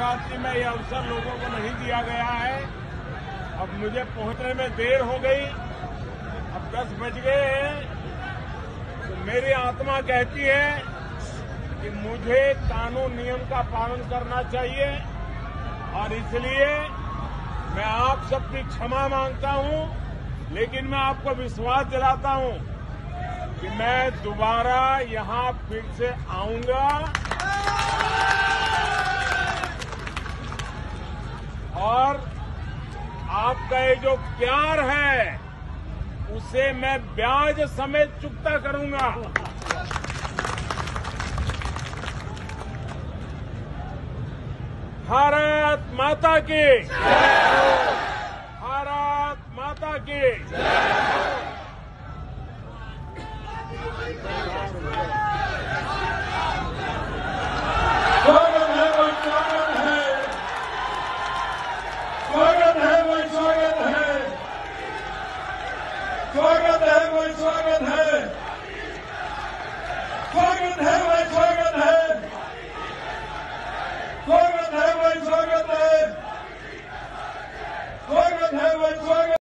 शिवरात्रि में यह अवसर लोगों को नहीं दिया गया है। अब मुझे पहुंचने में देर हो गई, अब 10 बज गए हैं, तो मेरी आत्मा कहती है कि मुझे कानून नियम का पालन करना चाहिए और इसलिए मैं आप सबकी क्षमा मांगता हूं, लेकिन मैं आपको विश्वास दिलाता हूं कि मैं दोबारा यहां फिर से आऊंगा और आपका ये जो प्यार है उसे मैं ब्याज समेत चुकता करूंगा। भारत माता की जय! भारत माता की जय! स्वागत है भाई, स्वागत है, स्वागत है भाई, स्वागत है, स्वागत है भाई, स्वागत है, स्वागत है भाई, स्वागत है, स्वागत है भाई, स्वागत है, स्वागत है भाई, स्वागत